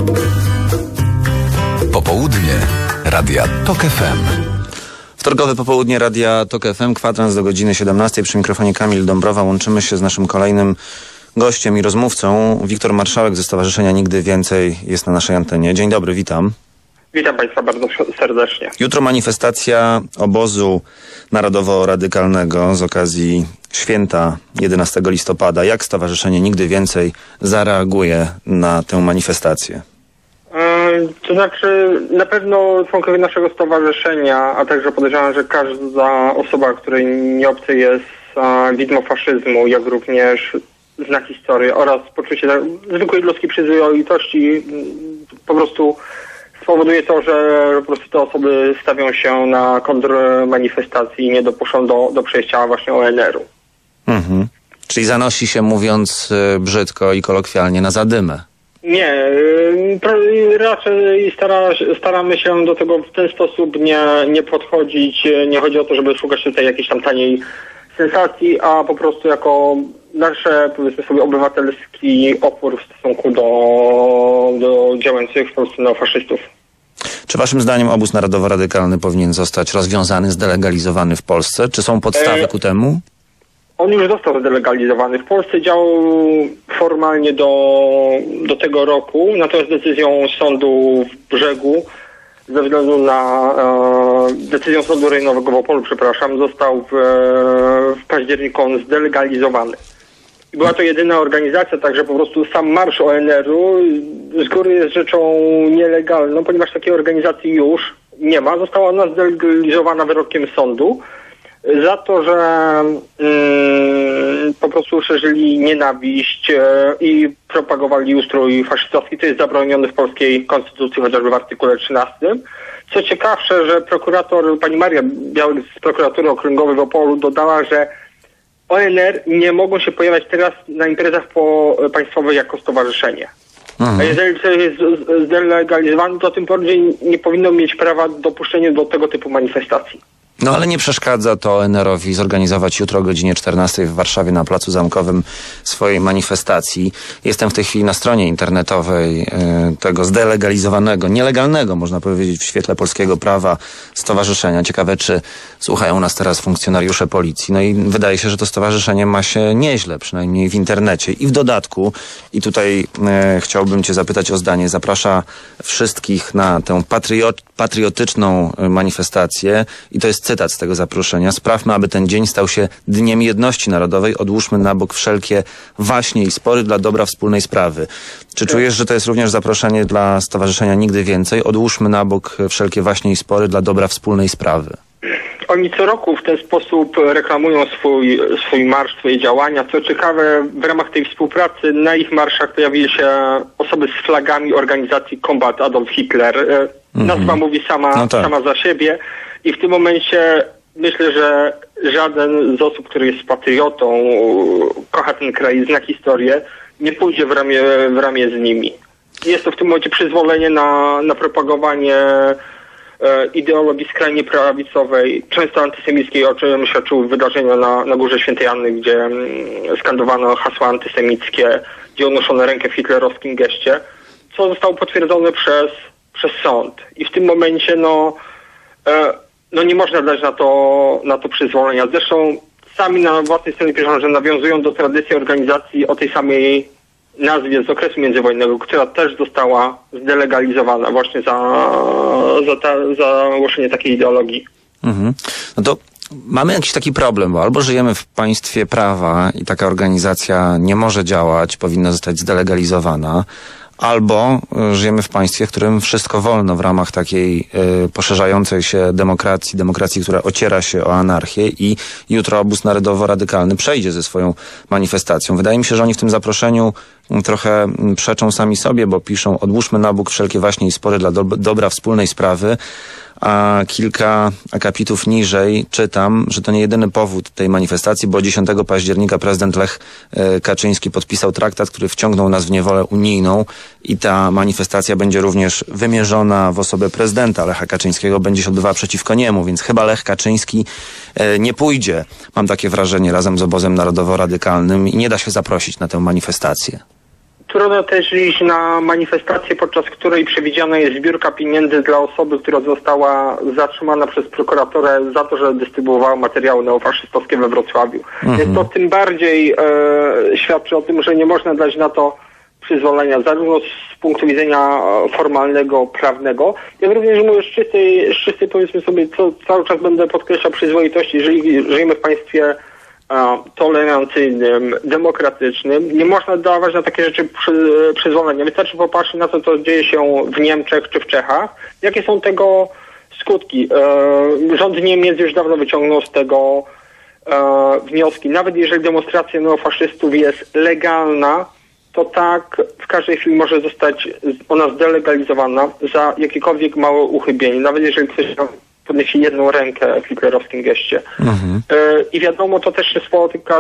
Popołudnie Radia TOK FM. Wtorkowe popołudnie Radia TOK FM, kwadrans do godziny 17. Przy mikrofonie Kamil Dąbrowa. Łączymy się z naszym kolejnym gościem i rozmówcą. Wiktor Marszałek ze Stowarzyszenia Nigdy Więcej jest na naszej antenie. Dzień dobry, witam. Witam Państwa bardzo serdecznie. Jutro manifestacja obozu narodowo-radykalnego z okazji święta 11 listopada. Jak Stowarzyszenie Nigdy Więcej zareaguje na tę manifestację? To znaczy, na pewno członkowie naszego stowarzyszenia, a także podejrzewam, że każda osoba, której nie obcy jest widmo faszyzmu, jak również zna historię oraz poczucie zwykłej ludzkiej przyzwoitości, po prostu spowoduje to, że po prostu te osoby stawią się na kontrmanifestacji i nie dopuszczą do przejścia właśnie ONR-u. Mhm. Czyli zanosi się, mówiąc brzydko i kolokwialnie, na zadymę. Nie, raczej staramy się do tego w ten sposób nie podchodzić. Nie chodzi o to, żeby szukać tutaj jakiejś tam taniej sensacji, a po prostu jako nasze, powiedzmy sobie, obywatelski opór w stosunku do działających w Polsce neofaszystów. Czy waszym zdaniem obóz narodowo-radykalny powinien zostać rozwiązany, zdelegalizowany w Polsce? Czy są podstawy ku temu? On już został zdelegalizowany. W Polsce działał formalnie do tego roku, natomiast decyzją sądu w Brzegu, ze względu na decyzją sądu rejonowego w Opolu, został w październiku on zdelegalizowany. I była to jedyna organizacja, także po prostu sam marsz ONR-u z góry jest rzeczą nielegalną, ponieważ takiej organizacji już nie ma. Została ona zdelegalizowana wyrokiem sądu za to, że po prostu szerzyli nienawiść i propagowali ustrój faszystowski. To jest zabronione w polskiej konstytucji, chociażby w artykule 13. Co ciekawsze, że prokurator, pani Maria Białek z prokuratury okręgowej w Opolu dodała, że ONR nie mogą się pojawiać teraz na imprezach państwowych jako stowarzyszenie. Mhm. A jeżeli to jest zdelegalizowane, to tym bardziej nie powinno mieć prawa dopuszczenia do tego typu manifestacji. No ale nie przeszkadza to ONR-owi zorganizować jutro o godzinie 14 w Warszawie na Placu Zamkowym swojej manifestacji. Jestem w tej chwili na stronie internetowej tego zdelegalizowanego, nielegalnego, można powiedzieć, w świetle polskiego prawa stowarzyszenia. Ciekawe, czy słuchają nas teraz funkcjonariusze policji. No i wydaje się, że to stowarzyszenie ma się nieźle, przynajmniej w internecie. I w dodatku, i tutaj chciałbym cię zapytać o zdanie, zaprasza wszystkich na tę patriotyczną manifestację i to jest cytat z tego zaproszenia. Sprawmy, aby ten dzień stał się Dniem Jedności Narodowej. Odłóżmy na bok wszelkie waśnie i spory dla dobra wspólnej sprawy. Czy czujesz, że to jest również zaproszenie dla Stowarzyszenia Nigdy Więcej? Odłóżmy na bok wszelkie waśnie i spory dla dobra wspólnej sprawy. Oni co roku w ten sposób reklamują swój marsz, swoje działania. Co ciekawe, w ramach tej współpracy na ich marszach pojawili się osoby z flagami organizacji Combat Adolf Hitler. Nazwa mówi sama za siebie. I w tym momencie myślę, że żaden z osób, który jest patriotą, kocha ten kraj, zna historię, nie pójdzie w ramię z nimi. Jest to w tym momencie przyzwolenie na propagowanie ideologii skrajnie prawicowej, często antysemickiej, o czym świadczyły wydarzenia na Górze Świętej Anny, gdzie skandowano hasła antysemickie, gdzie unoszono rękę w hitlerowskim geście, co zostało potwierdzone przez sąd. I w tym momencie nie można dać na to przyzwolenia. Zresztą sami na własnej stronie piszą, że nawiązują do tradycji organizacji o tej samej nazwie z okresu międzywojennego, która też została zdelegalizowana właśnie za głoszenie takiej ideologii. Mhm. No to mamy jakiś taki problem, bo albo żyjemy w państwie prawa i taka organizacja nie może działać, powinna zostać zdelegalizowana, albo żyjemy w państwie, w którym wszystko wolno w ramach takiej poszerzającej się demokracji, która ociera się o anarchię i jutro obóz narodowo-radykalny przejdzie ze swoją manifestacją. Wydaje mi się, że oni w tym zaproszeniu trochę przeczą sami sobie, bo piszą: odłóżmy na bok wszelkie waśnie i spory dla dobra wspólnej sprawy, a kilka akapitów niżej czytam, że to nie jedyny powód tej manifestacji, bo 10 października prezydent Lech Kaczyński podpisał traktat, który wciągnął nas w niewolę unijną i ta manifestacja będzie również wymierzona w osobę prezydenta Lecha Kaczyńskiego, będzie się odbywała przeciwko niemu, więc chyba Lech Kaczyński nie pójdzie, mam takie wrażenie, razem z obozem narodowo-radykalnym i nie da się zaprosić na tę manifestację. Trudno też iść na manifestację, podczas której przewidziana jest zbiórka pieniędzy dla osoby, która została zatrzymana przez prokuraturę za to, że dystrybuowała materiały neofaszystowskie we Wrocławiu. Więc to tym bardziej świadczy o tym, że nie można dać na to przyzwolenia, zarówno z punktu widzenia formalnego, prawnego, jak również mówię z czystej powiedzmy sobie, co cały czas będę podkreślał, przyzwoitości. Jeżeli żyjemy w państwie tolerancyjnym, demokratycznym, nie można dawać na takie rzeczy przyzwolenia. Wystarczy popatrzeć na to, co dzieje się w Niemczech czy w Czechach. Jakie są tego skutki? Rząd Niemiec już dawno wyciągnął z tego wnioski. Nawet jeżeli demonstracja neofaszystów jest legalna, to tak w każdej chwili może zostać ona zdelegalizowana za jakiekolwiek małe uchybienie. Nawet jeżeli ktoś podniesie jedną rękę w hitlerowskim geście. I wiadomo, to też się spotyka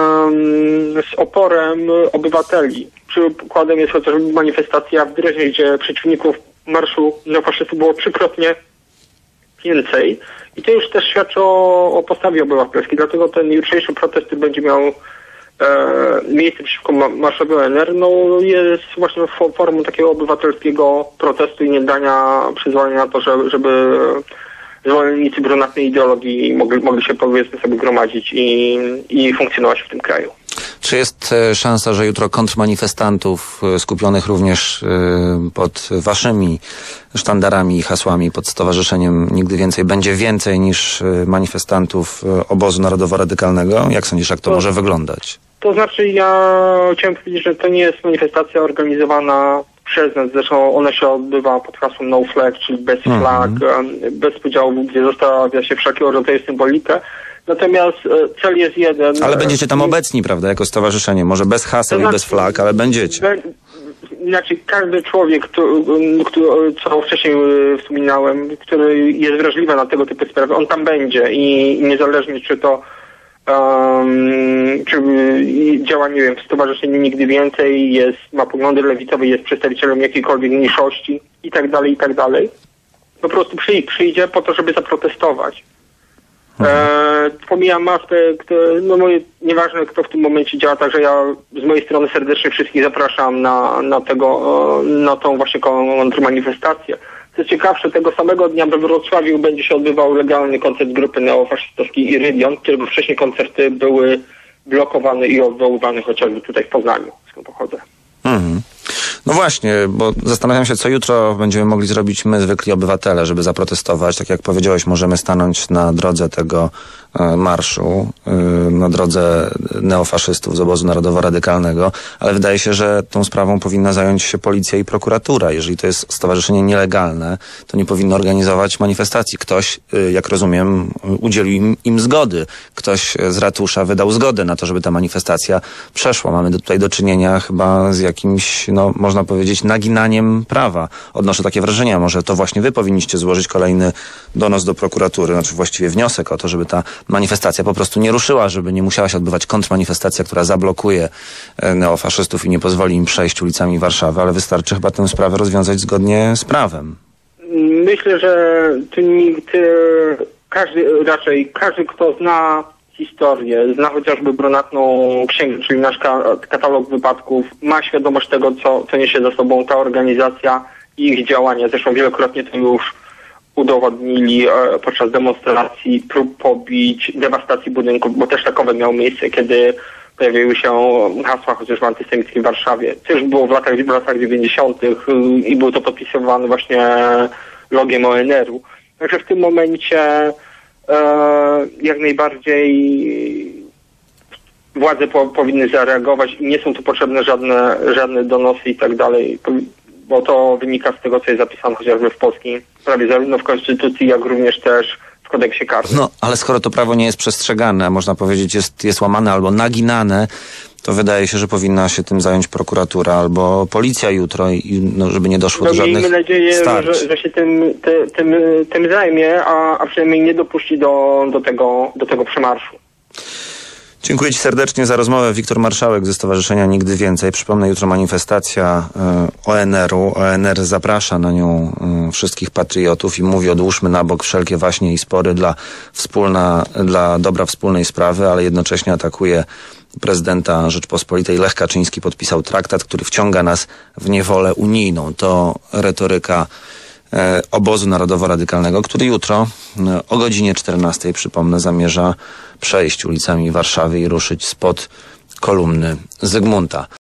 z oporem obywateli. Przykładem jest chociażby manifestacja w Dreźnie, gdzie przeciwników marszu neofaszystów było 3-krotnie więcej. I to już też świadczy o postawie obywatelskiej. Dlatego ten jutrzejszy protest, który będzie miał miejsce przeciwko marszowi ONR, jest właśnie formą takiego obywatelskiego protestu i nie dania przyzwolenia na to, żeby zwolennicy brunatnej ideologii mogli się, powiedzmy sobie, gromadzić i funkcjonować w tym kraju. Czy jest szansa, że jutro kontrmanifestantów skupionych również pod waszymi sztandarami i hasłami, pod stowarzyszeniem Nigdy Więcej, będzie więcej niż manifestantów obozu narodowo-radykalnego? Jak sądzisz, jak to może wyglądać? To znaczy, ja chciałem powiedzieć, że to nie jest manifestacja organizowana przez nas. Zresztą ona się odbywa pod hasłem No Flag, czyli bez flag, bez podziału, gdzie zostawia się wszelkiego rodzaju symbolikę. Natomiast cel jest jeden. Ale będziecie tam obecni, prawda, jako stowarzyszenie? Może bez haseł i bez flag, ale będziecie. Znaczy, każdy człowiek, co wcześniej wspominałem, który jest wrażliwy na tego typu sprawy, on tam będzie i niezależnie czy to czy działa, nie wiem, w stowarzyszeniu Nigdy Więcej, ma poglądy lewicowe, jest przedstawicielem jakiejkolwiek mniejszości i tak dalej, po prostu przyjdzie po to, żeby zaprotestować. Pomijam aspekt, nieważne kto w tym momencie działa, także ja z mojej strony serdecznie wszystkich zapraszam na tą właśnie kontrmanifestację. Co ciekawsze, tego samego dnia we Wrocławiu będzie się odbywał legalny koncert grupy neofaszystowskiej Irydion, którego wcześniej koncerty były blokowane i odwoływane chociażby tutaj w Poznaniu, skąd pochodzę. No właśnie, bo zastanawiam się, co jutro będziemy mogli zrobić my, zwykli obywatele, żeby zaprotestować. Tak jak powiedziałeś, możemy stanąć na drodze tego marszu, na drodze neofaszystów z obozu narodowo-radykalnego, ale wydaje się, że tą sprawą powinna zająć się policja i prokuratura. Jeżeli to jest stowarzyszenie nielegalne, to nie powinno organizować manifestacji. Ktoś, jak rozumiem, udzielił im zgody. Ktoś z ratusza wydał zgodę na to, żeby ta manifestacja przeszła. Mamy tutaj do czynienia chyba z jakimś, można powiedzieć, naginaniem prawa. Odnoszę takie wrażenie, może to właśnie wy powinniście złożyć kolejny donos do prokuratury, znaczy właściwie wniosek o to, żeby ta manifestacja po prostu nie ruszyła, żeby nie musiała się odbywać kontrmanifestacja, która zablokuje neofaszystów i nie pozwoli im przejść ulicami Warszawy, ale wystarczy chyba tę sprawę rozwiązać zgodnie z prawem. Myślę, że każdy, kto zna historię, zna chociażby brunatną księgę, czyli nasz katalog wypadków, ma świadomość tego, co niesie za sobą ta organizacja i ich działania. Zresztą wielokrotnie to już udowodnili podczas demonstracji, prób pobić, dewastacji budynków, bo też takowe miało miejsce, kiedy pojawiły się hasła chociażby antysemickie w Warszawie. To już było w latach 90. i było to podpisywane właśnie logiem ONR-u. Także w tym momencie jak najbardziej władze powinny zareagować i nie są tu potrzebne żadne donosy i tak dalej, bo to wynika z tego, co jest zapisane chociażby w polskim prawie, zarówno w Konstytucji, jak również też w kodeksie karnym. No, ale skoro to prawo nie jest przestrzegane, a można powiedzieć jest łamane albo naginane, to wydaje się, że powinna się tym zająć prokuratura albo policja jutro, żeby nie doszło do żadnych starć. Miejmy nadzieję, że się tym zajmie, a przynajmniej nie dopuści do tego przemarszu. Dziękuję Ci serdecznie za rozmowę. Wiktor Marszałek ze Stowarzyszenia Nigdy Więcej. Przypomnę, jutro manifestacja ONR-u. ONR zaprasza na nią wszystkich patriotów i mówi: odłóżmy na bok wszelkie waśnie i spory dla dobra wspólnej sprawy, ale jednocześnie atakuje prezydenta Rzeczpospolitej. Lech Kaczyński podpisał traktat, który wciąga nas w niewolę unijną. To retoryka obozu narodowo-radykalnego, który jutro o godzinie 14, przypomnę, zamierza przejść ulicami Warszawy i ruszyć spod kolumny Zygmunta.